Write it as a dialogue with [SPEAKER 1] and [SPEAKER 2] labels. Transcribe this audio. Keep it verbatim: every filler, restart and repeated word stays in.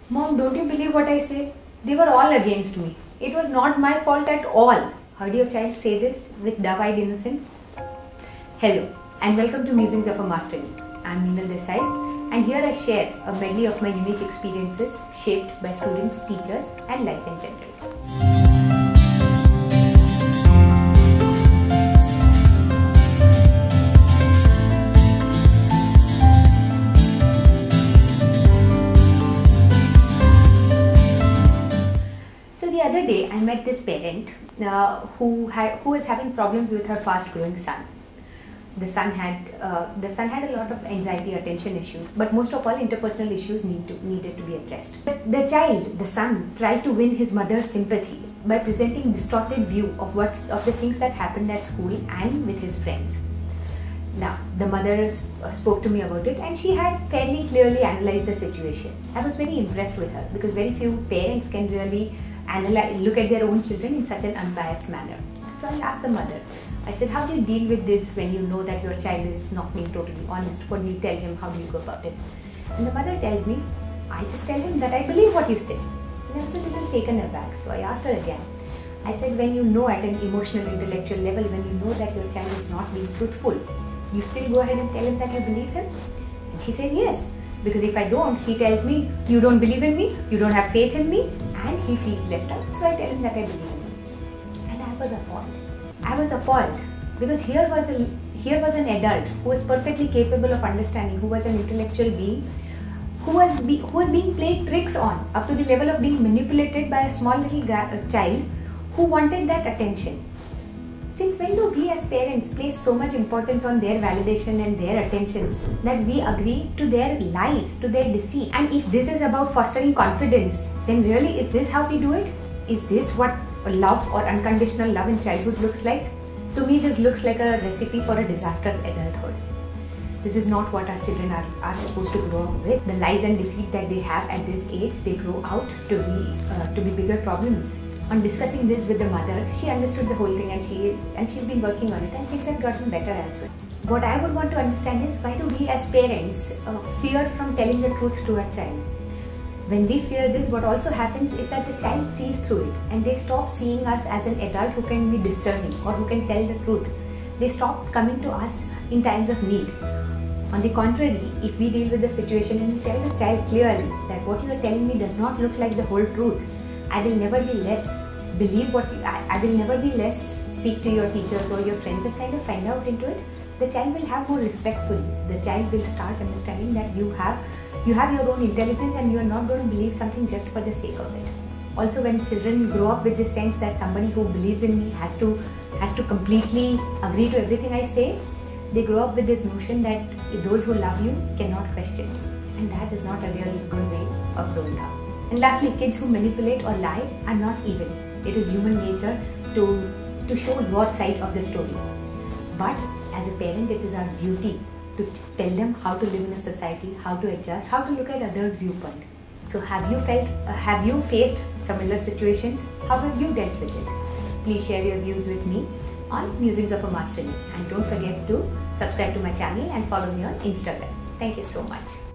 [SPEAKER 1] Mom, don't you believe what I say? They were all against me. It was not my fault at all. Heard your child say this with dove-eyed innocence? Hello and welcome to Musings of a MasterNi. I am Meenal Desai and here I share a medley of my unique experiences shaped by students, teachers and life in general. The other day, I met this parent uh, who had who is having problems with her fast-growing son. The son had uh, the son had a lot of anxiety, attention issues, but most of all, interpersonal issues need to needed to be addressed. But the child, the son, tried to win his mother's sympathy by presenting distorted view of what of the things that happened at school and with his friends. Now, the mother sp spoke to me about it, and she had fairly clearly analyzed the situation. I was very impressed with her because very few parents can really Analyze, look at their own children in such an unbiased manner. So I asked the mother, I said, how do you deal with this when you know that your child is not being totally honest? What do you tell him? How do you go about it? And the mother tells me, I just tell him that I believe what you say. And I was a little taken aback. So I asked her again. I said, when you know at an emotional, intellectual level, when you know that your child is not being truthful, you still go ahead and tell him that I believe him? And she says, yes. Because if I don't, he tells me, you don't believe in me, you don't have faith in me, and he feels left out. So I tell him that I believe in him. And I was appalled. I was appalled because here was a here was an adult who was perfectly capable of understanding, who was an intellectual being, who was be, who was being played tricks on up to the level of being manipulated by a small little guy, child who wanted that attention. Since when do we as parents place so much importance on their validation and their attention that we agree to their lies, to their deceit? And if this is about fostering confidence, then really is this how we do it? Is this what love or unconditional love in childhood looks like? To me, this looks like a recipe for a disastrous adulthood. This is not what our children are, are supposed to grow up with. The lies and deceit that they have at this age, they grow out to be, uh, to be bigger problems. On discussing this with the mother, she understood the whole thing and she and she's been working on it and things have gotten better as well. What I would want to understand is why do we as parents uh, fear from telling the truth to our child? When we fear this, what also happens is that the child sees through it and they stop seeing us as an adult who can be discerning or who can tell the truth. They stop coming to us in times of need. On the contrary, if we deal with the situation and we tell the child clearly that what you are telling me does not look like the whole truth, I will nevertheless believe what you, I, I will nevertheless speak to your teachers or your friends and kind of find out into it. The child will have more respect for you. The child will start understanding that you have you have your own intelligence and you are not going to believe something just for the sake of it. Also, when children grow up with this sense that somebody who believes in me has to has to completely agree to everything I say, they grow up with this notion that those who love you cannot question you, and that is not a real good way of growing up. And lastly, kids who manipulate or lie are not evil. It is human nature to, to show your side of the story. But as a parent, it is our duty to tell them how to live in a society, how to adjust, how to look at others' viewpoint. So have you felt, uh, have you faced similar situations? How have you dealt with it? Please share your views with me on Musings of a MasterNi. And don't forget to subscribe to my channel and follow me on Instagram. Thank you so much.